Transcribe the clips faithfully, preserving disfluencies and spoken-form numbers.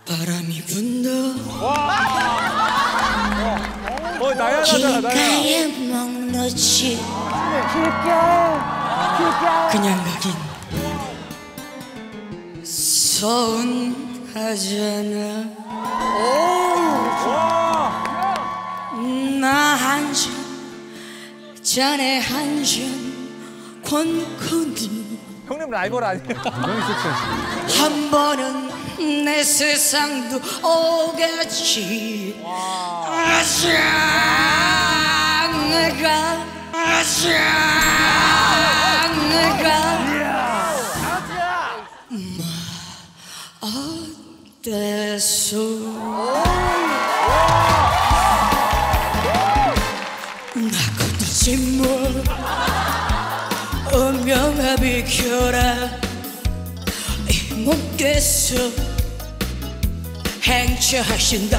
바람이 분다. 어, 나야, 나야, 나야. 길가에 먹놓지 그냥 가긴 서운하잖아. 나 한 잔 잔에 한 잔 권코니 형님 라이벌 아니에요? 분명히 섹시하시네. 한 번은 내 세상도 오겠지. 아자 내가 아자 내가 뭐 어때서 나 건들지 뭐 운명아 비켜라. 이 몸께서 행차하신다.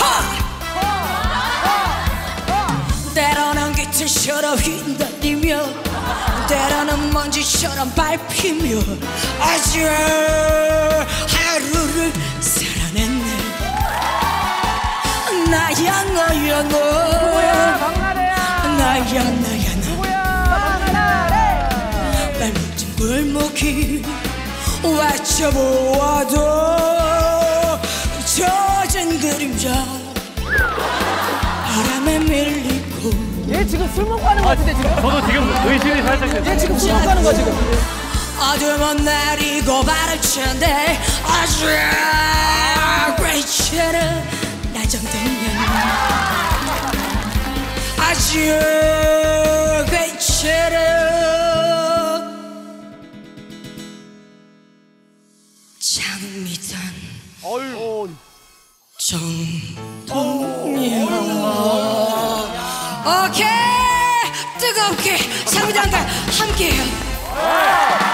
때로는 깃털처럼 휘날리며 때로는 먼지처럼 밟히며 아주 하루를 살아냈네. 나야 너야 너 나야 나야 나 발목진 골목이 외쳐보아도 젖은 그림자 바람에 밀리고. 얘 지금 술 먹고 하는 거 같은데 지금? 저도 지금 의심이 살짝 됐어요. 얘 지금 술 먹고 하는 거야 지금? 어둠은 내리고 바를 텐데 아주 괜찮아. 나 정도면 아주 괜찮아. 장미단 정동영. 오케이 뜨겁게 장미단과 함께해요.